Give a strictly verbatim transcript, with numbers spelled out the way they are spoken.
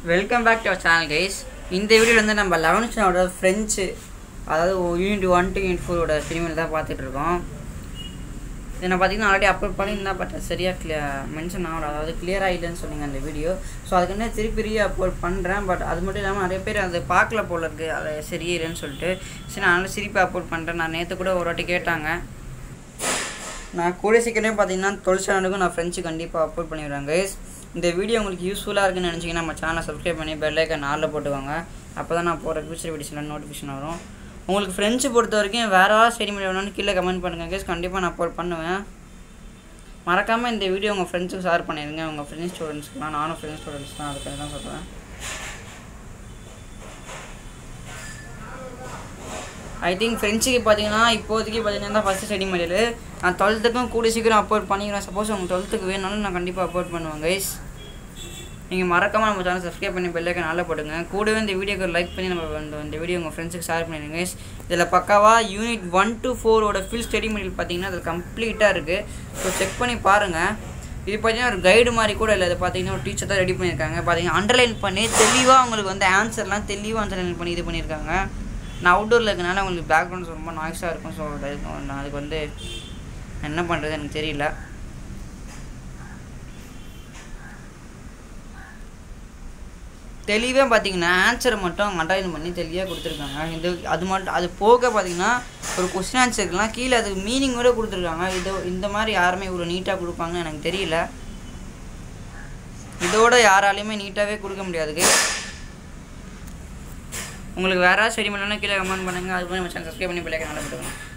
Welcome back to our channel guys. இந்த வீடியோவில் வந்து நம்ம லெவன்த் ஸ்டாண்டர்டோட ஃப்ரெஞ்சு, அதாவது யூனிட் ஒன் டு யூனிட் ஃபோரோட சினிமல் தான் பார்த்துட்ருக்கோம். இதை நான் பார்த்தீங்கன்னா ஆல்ரெடி அப்லோட் பண்ணியிருந்தேன், பட் சரியாக கிளியர் மென்ஷன் ஆகல, அதாவது கிளியராக இல்லைன்னு சொன்னீங்க அந்த வீடியோ. ஸோ அதுக்குன்னே திருப்பி ரீ அப்லோட் பண்ணுறேன். பட் அது மட்டும் இல்லாமல் நிறைய பேர் அதை பார்க்கல போல இருக்குது, அது சரியே இல்லைன்னு சொல்லிட்டு. சரி, நான் அதனால் திருப்பி அப்லோட் பண்ணுறேன். நான் நேற்று கூட ஒரு வாட்டி கேட்டாங்க. நான் கூட சீக்கிரமே பார்த்தீங்கன்னா டுவெல்த் ஸ்டாண்டர்டுக்கும் நான் ஃப்ரெண்ட்ஸு கண்டிப்பாக அப்லோட் பண்ணிடுறேன் கைஸ். இந்த வீடியோ உங்களுக்கு யூஸ்ஃபுல்லாக இருக்குன்னு நினச்சிங்கன்னா நம்ம சேனலை சப்ஸ்கிரைப் பண்ணி பெல் ஐக்கான் நாலில் போட்டுவாங்க. அப்போ தான் நான் போகிற ஃபியூச்சர் வீடியோஸில் நோட்டிஃபிகேஷன் வரும். உங்களுக்கு ஃப்ரெண்ட்ஸு பொறுத்த வரைக்கும் வேறு ஏதாவது ஸ்டடி மீடியா வேணும்னு கீழே கமெண்ட் பண்ணுங்கள் கைஸ். கண்டிப்பாக நான் அப்லோட் பண்ணுவேன். மறக்காமல் இந்த வீடியோ உங்கள் ஃப்ரெண்ட்ஸுக்கு ஷேர் பண்ணிடுங்க. உங்கள் ஃப்ரெண்ட்ஸ் ஸ்டூடெண்ட்ஸ்க்குலாம், நானும் ஃப்ரெண்ட்ஸ் ஸ்டூடெண்ட்ஸ் தான், அதுக்காக தான் சொல்கிறேன். ஐ திங்க் ஃப்ரெண்ட்ஸுக்கு பார்த்தீங்கன்னா இப்போதைக்கு பார்த்தீங்கன்னா தான் ஃபஸ்ட்டு ஸ்டடி மெட்டீரியல். நான் டுவெல்த்துக்கும் கூட சீக்கிரம் அப்லோட் பண்ணிக்கிறேன். சப்போஸ் உங்கள் டுவெல்த்துக்கு வேணும்னாலும் நான் கண்டிப்பாக அப்லோட் பண்ணுவேன் கைஸ். நீங்கள் மறக்காமல் நம்ம சேனல் சப்ஸ்கிரைப் பண்ணி பெல் ஐக்கான் நல்லா போட்டுங்க. கூடவே இந்த வீடியோக்கு லைக் பண்ணி நம்ம இந்த இந்த வீடியோ உங்கள் ஃப்ரெண்ட்ஸுக்கு ஷேர் பண்ணிடுங்க கைஸ். இதில் பக்காவாக யூனிட் ஒன் டு ஃபோரோட ஃபுல் ஸ்டடி மெட்டீரியல் பார்த்தீங்கன்னா அது கம்ப்ளீட்டாக இருக்குது. ஸோ செக் பண்ணி பாருங்கள். இது பார்த்தீங்கன்னா ஒரு கைடு மாதிரி கூட இல்லை, இது பார்த்தீங்கன்னா ஒரு டீச்சர் தான் ரெடி பண்ணியிருக்காங்க. பார்த்தீங்கன்னா அண்டர்லைன் பண்ணி தெளிவாக உங்களுக்கு வந்து ஆன்சர்லாம் தெளிவாக அண்டர்லைன் பண்ணி இது பண்ணியிருக்காங்க. நான் அவுட்டோரில் இருக்கனால உங்களுக்கு பேக்ரவுண்ட்ஸ் ரொம்ப நாய்ஸாக இருக்கும். ஸோ நான் அதுக்கு வந்து என்ன பண்ணுறது எனக்கு தெரியல. தெளிவாக பார்த்தீங்கன்னா ஆன்சரை மட்டும் அவங்க அண்டர்லைன் பண்ணி தெளிவாக கொடுத்துருக்காங்க. இது அது மட்டும் அது போக பார்த்தீங்கன்னா ஒரு கொஸ்டின் ஆன்சருக்குலாம் கீழே அதுக்கு மீனிங்கோட கொடுத்துருக்காங்க. இது இந்த மாதிரி யாருமே இவ்வளோ நீட்டாக கொடுப்பாங்கன்னு எனக்கு தெரியல. இதோட யாராலையுமே நீட்டாகவே கொடுக்க முடியாதுக்கு. உங்களுக்கு வேறு ஸ்டடி பண்ணலன்னா கீழே கமெண்ட் பண்ணுங்கள். அதுக்கு நம்ம சேனல் சப்ஸ்கிரைப் பண்ணி பெல் ஐக்கான் நல்லா போட்டுக்கணும்.